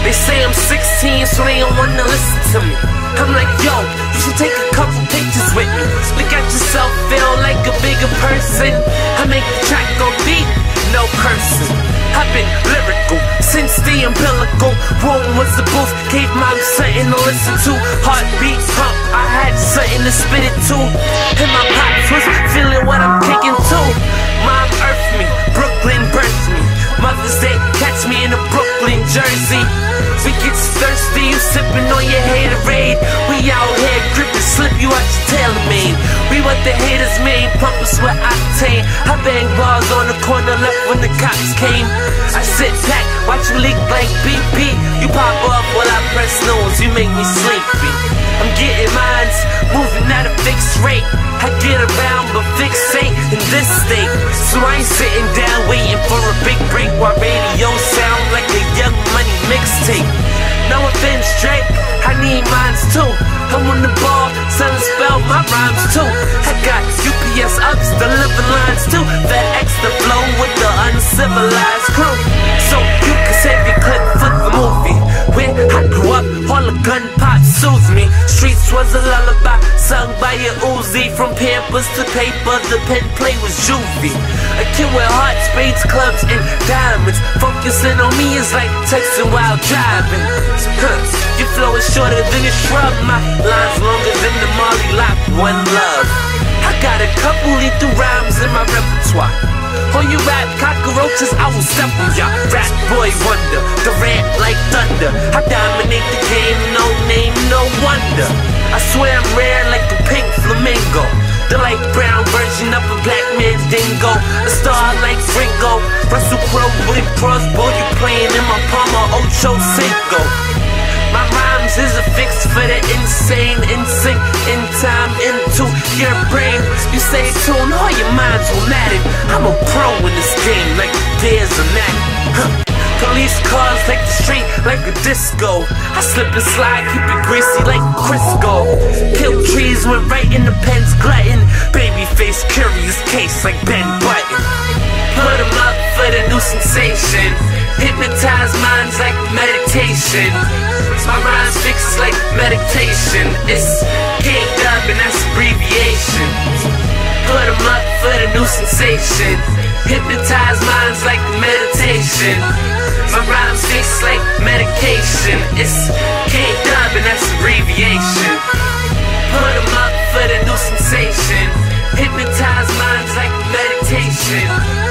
They say I'm 16, so they don't wanna listen to me. I'm like, yo, you should take a couple pictures with me. Look at yourself, feel like a bigger person. I make the track go beat, no cursing. I've been lyrical since the umbilical. Rome was the booth, gave mom something to listen to. Heartbeat pump, I had something to spit it to. And my pops was feeling what I'm kicking to. Mom earthed me, Brooklyn birthed me. Mother's Day, catch me in a Brooklyn jersey. We get thirsty, you sipping on your haterade. We out here gripping, slip you out your TaylorMade. We what the haters made, pump us with octane. I bang bars on the corner left when the cops came. I sit back, watch you leak like BP. You pop off while I press snooze, you make me sleepy. I'm getting mines, moving at a fixed rate. I get around but fixate in this state. So I ain't sitting down waiting for a big break while radio sound like a Young Money mixtape. No offense, Drake, I need mines too. I'm on the ball, selling spell my rhymes too. I got UPS ups, delivering lines too. That extra flow with the uncivilized crew. So you can save your clip for the movie. Where I grew up, all the gun pop soothes me. Streets was a lullaby, sung by a Uzi. From Pampers to paper, the pen play was juvie. A kid with heart, spades, clubs, and diamonds. Focusing on me is like texting while driving. Your flow is shorter than a shrub, my lines longer than the Marley Lock. One love. I got a couple lethal rhymes in my repertoire. On you rap cockroaches, I will step on ya. Rap boy wonder, the rant like thunder. I dominate the game, no name, no wonder. I swear I'm rare like a pink flamingo. The light brown version of a black man's dingo. A star like Ringo. Russell Crowe with a crossbow. You playing in my Palmer Ocho Cinco. My rhymes is a fix for the insane. In sync, in time, into your brain. You stay tuned, all your minds will matter. I'm a pro in this game, like there's a mat. Police cars like the street, like a disco. I slip and slide, keep it greasy like Crisco. Kill trees, went right in the pen's glutton. Babyface, curious case like Ben Button. Put 'em up for the new sensation. Hypnotize minds like meditation. My rhymes fix like meditation. It's K-Dub and that's abbreviation. Put 'em up for the new sensation. Hypnotize minds like meditation. My rhymes fix like medication. It's K-Dub and that's abbreviation. Put 'em up for the new sensation. Hypnotize minds like meditation.